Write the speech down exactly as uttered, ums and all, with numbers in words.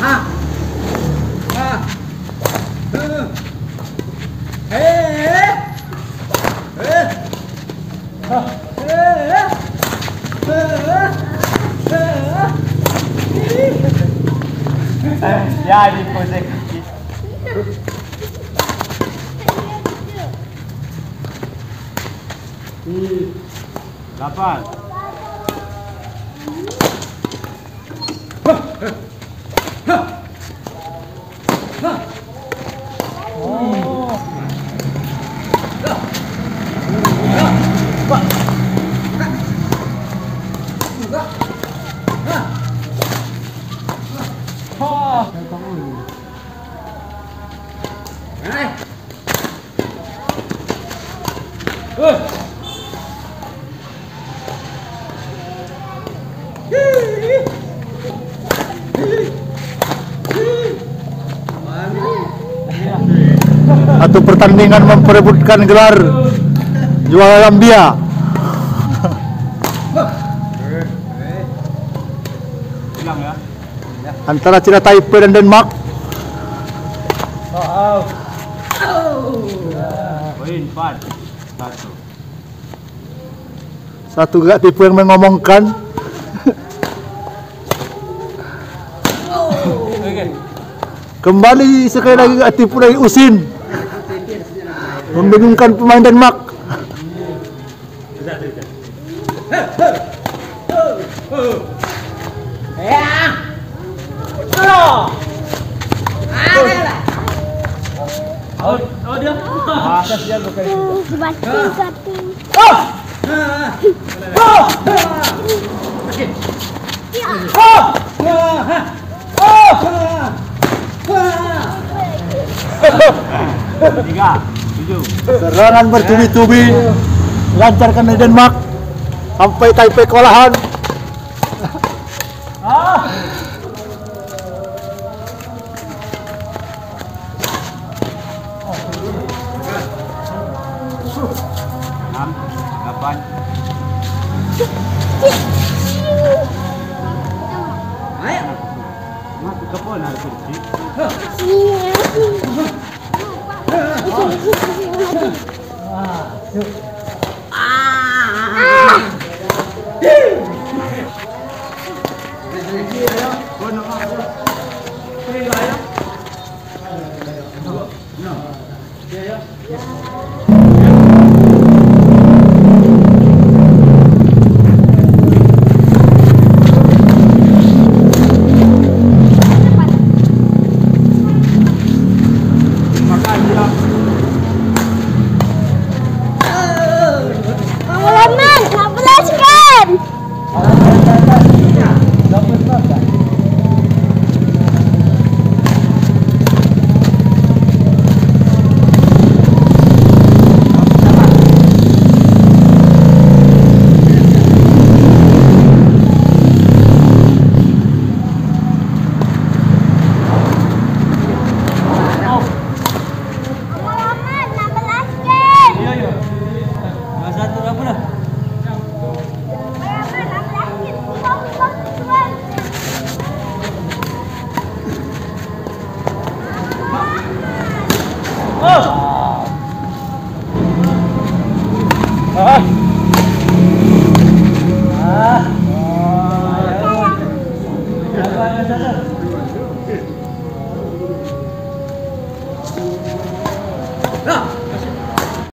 Ha. Ha. Uh. Eh. Eh. Ha. Eh. Eh. Ya, di posek. Delapan. Oh. Satu pertandingan memperebutkan gelar juara Gambia antara Cina Taipei dan Denmark. Poin empat satu. Satu gak tipu yang mengomongkan. Kembali sekali lagi gak tipu dari Usin, membingungkan pemain Denmark. Oh, oh dia. Ah, kasihan bukan itu. Satu satu. Oh. Oh. Okey. Oh. Oh. Tiga, tujuh. Serangan bertubi-tubi lancarkan dari Denmark sampai Taipei kewalahan. Ah. Enam, delapan. Ayo. Mati kepon harus kursi. Ah.